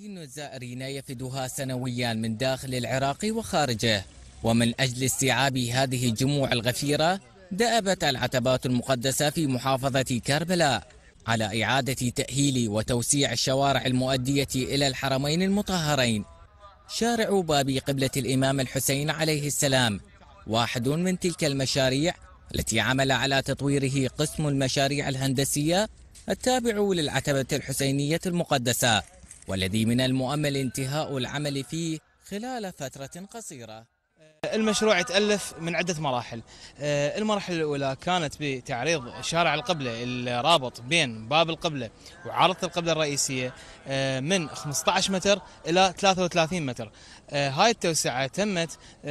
ملايين الزائرين يفدها سنويا من داخل العراق وخارجه، ومن أجل استيعاب هذه الجموع الغفيرة دأبت العتبات المقدسة في محافظة كربلاء على إعادة تأهيل وتوسيع الشوارع المؤدية إلى الحرمين المطهرين. شارع باب قبلة الإمام الحسين عليه السلام واحد من تلك المشاريع التي عمل على تطويره قسم المشاريع الهندسية التابع للعتبة الحسينية المقدسة، والذي من المؤمل انتهاء العمل فيه خلال فترة قصيرة. المشروع يتألف من عدة مراحل. المرحلة الأولى كانت بتعريض شارع القبلة الرابط بين باب القبلة وعارضة القبلة الرئيسية من 15 متر إلى 33 متر. هاي التوسعة تمت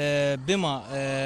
بما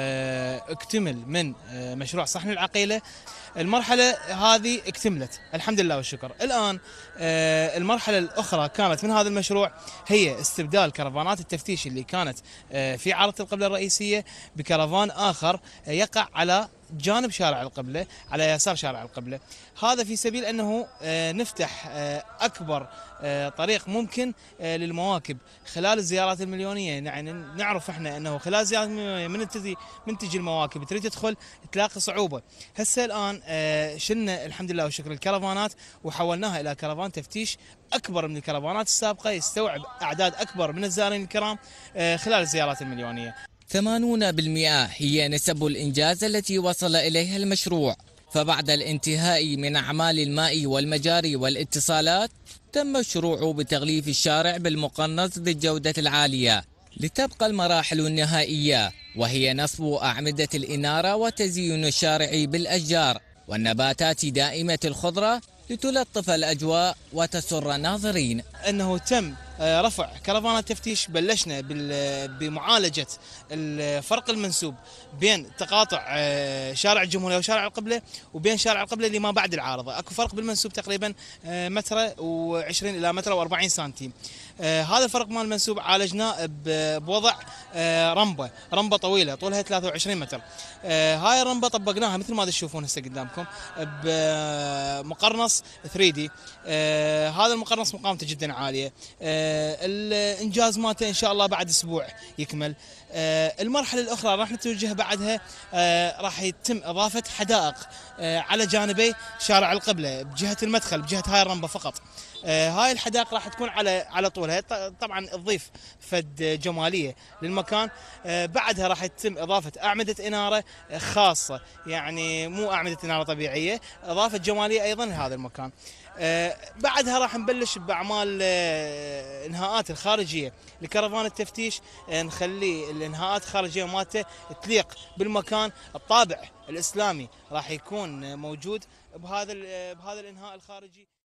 اكتمل من مشروع صحن العقيلة. المرحلة هذه اكتملت الحمد لله والشكر. الآن المرحلة الأخرى كانت من هذا المشروع هي استبدال كرفانات التفتيش اللي كانت في عارضة القبلة الرئيسية بكرفان آخر يقع على جانب شارع القبلة على يسار شارع القبلة. هذا في سبيل أنه نفتح أكبر طريق ممكن للمواكب خلال الزيارات المليونية. يعني نعرف احنا أنه خلال الزيارات المليونية من تجي المواكب تريد تدخل تلاقي صعوبة. هسه الآن شلنا الحمد لله والشكر الكرفانات وحولناها إلى كرفان تفتيش أكبر من الكرفانات السابقة، يستوعب أعداد أكبر من الزائرين الكرام خلال الزيارات المليونية. 80% هي نسب الإنجاز التي وصل إليها المشروع. فبعد الانتهاء من أعمال الماء والمجاري والاتصالات تم الشروع بتغليف الشارع بالمقنص ذي الجودة العالية، لتبقى المراحل النهائية وهي نصب أعمدة الإنارة وتزيين الشارع بالأشجار والنباتات دائمة الخضرة لتلطف الأجواء وتسر الناظرين. أنه تم رفع كرفان التفتيش. بلشنا بمعالجة الفرق المنسوب بين تقاطع شارع الجمهورية وشارع القبلة وبين شارع القبلة اللي ما بعد العارضة. اكو فرق بالمنسوب تقريبا متر و20 إلى متر و40 سنتيم. هذا الفرق مال المنسوب عالجناه بوضع رمبة طويلة طولها 23 متر. هاي الرمبة طبقناها مثل ما تشوفون هسه قدامكم بمقرنص 3D. هذا المقرنص مقامته جدا عالية. الانجاز مالته ان شاء الله بعد اسبوع يكمل. المرحله الاخرى راح نتوجه بعدها، راح يتم اضافه حدائق على جانبي شارع القبله بجهه المدخل بجهه هاي الرمبه فقط. هاي الحدائق راح تكون على طولها، طبعا تضيف فد جماليه للمكان. بعدها راح يتم اضافه اعمده اناره خاصه، يعني مو اعمده اناره طبيعيه، اضافه جماليه ايضا لهذا المكان. بعدها راح نبلش باعمال انهاءات الخارجيه لكرفان التفتيش، نخلي الانهاءات الخارجيه مالته تليق بالمكان. الطابع الاسلامي راح يكون موجود بهذا الانهاء الخارجي.